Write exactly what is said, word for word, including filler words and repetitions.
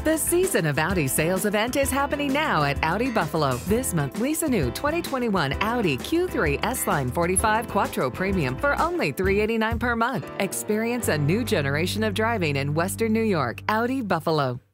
The Season of Audi sales event is happening now at Audi Buffalo. This month, lease a new twenty twenty-one Audi Q three S-Line forty-five Quattro Premium for only three hundred eighty-nine dollars per month. Experience a new generation of driving in Western New York. Audi Buffalo.